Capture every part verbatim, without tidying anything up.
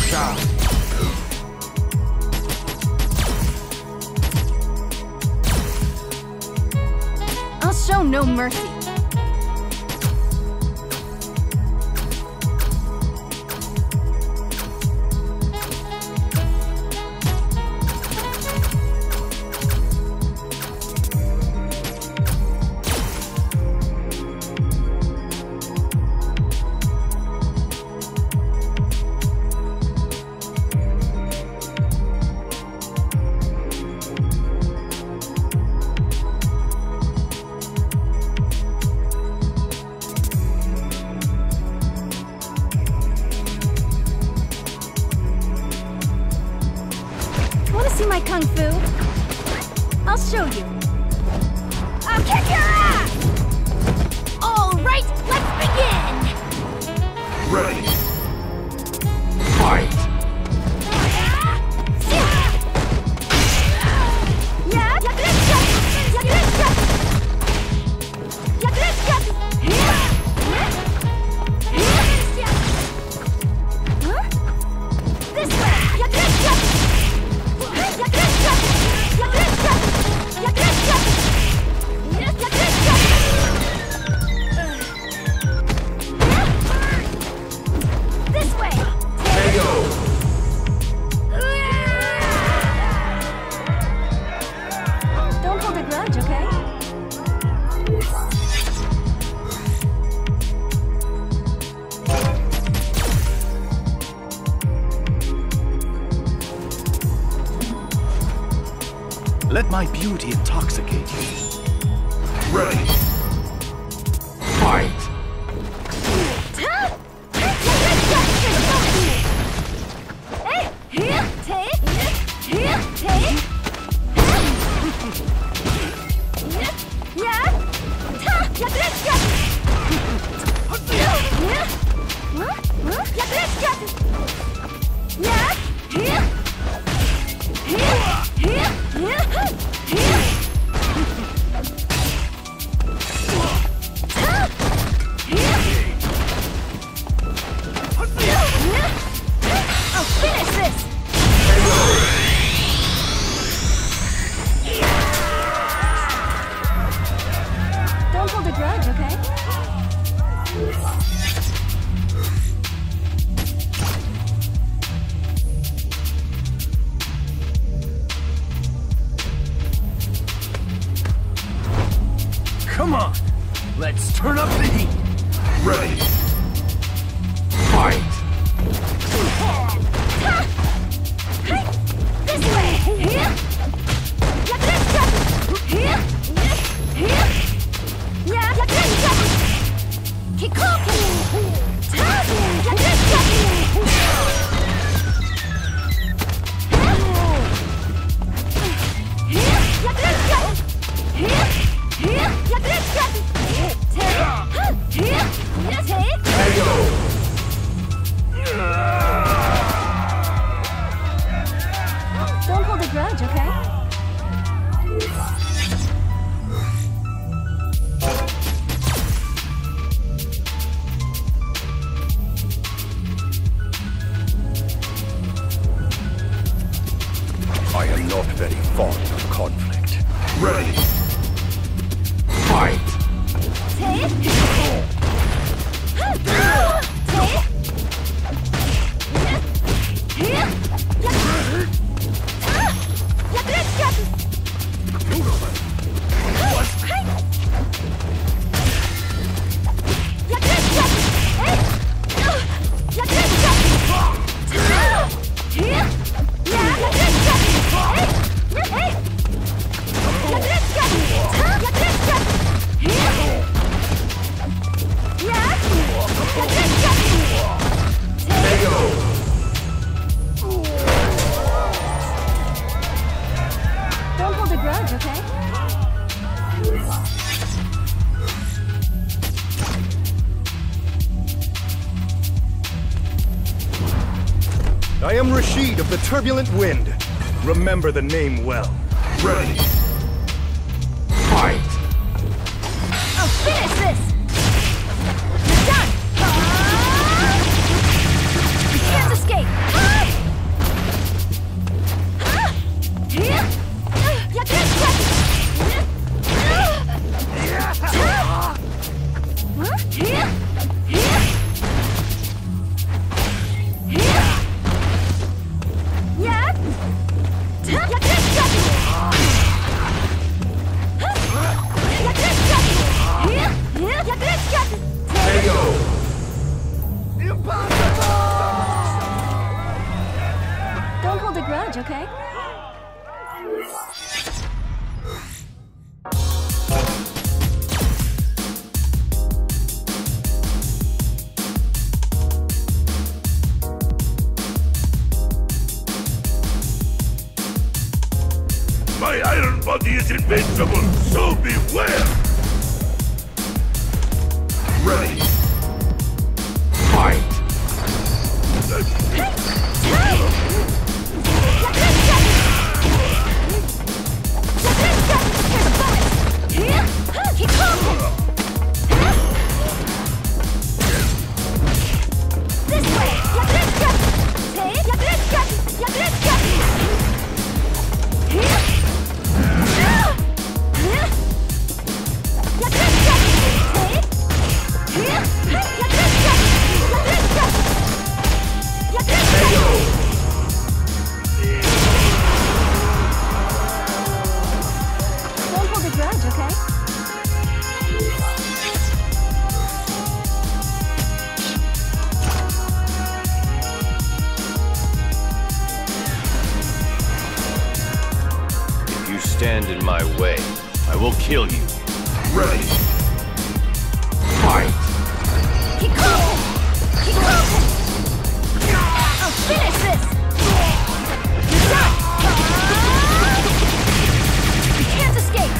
shot. I'll show no mercy. See my kung fu? I'll show you. I'll kick your ass! All right, let's begin! Ready. Fight! This way! This way! K O! Don't hold a grudge, okay? Let my beauty intoxicate you. Ready. Fight! I'll finish this! Don't hold a grudge, okay? Come on! Let's turn up the heat! Ready! Fight! This way! Here! Here! Yeah! Kick off! Don't hold a grudge, okay? I am not very fond of conflict. Ready! Fight! Don't hold a grudge, okay? I am Rashid of the Turbulent Wind. Remember the name well. Ready! Fight! I'll finish this! You're done! Ah! You can't escape! Ah! grudge, okay? My iron body is invincible, so beware! Ready! Fight! Stand in my way, I will kill you. Ready! Fight! Keep close! Keep close! I'll finish this! You're done! You can't escape!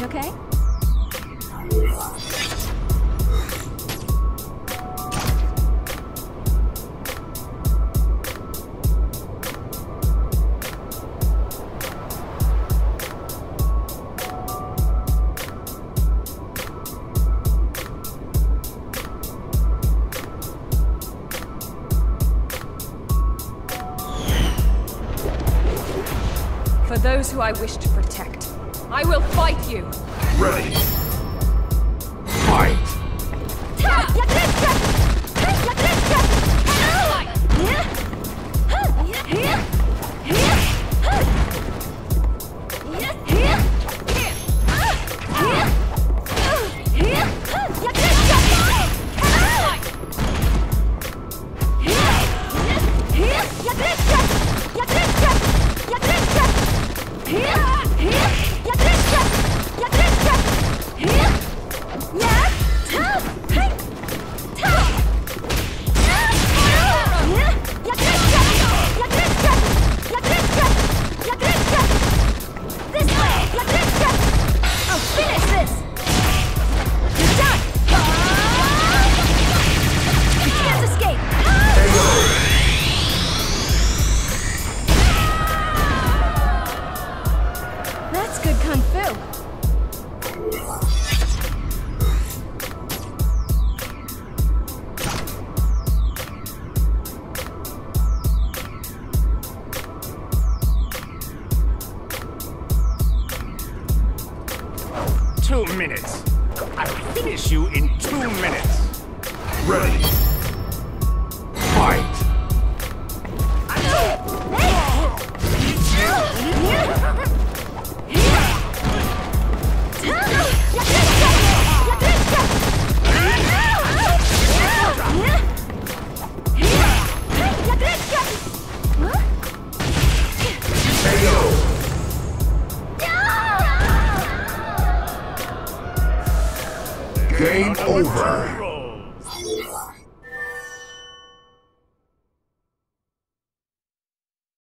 Lunch, okay? For those who I wish to protect, I will fight you! Ready! Fight! Two minutes. I'll finish you in two minutes. Ready! Fight! Game over.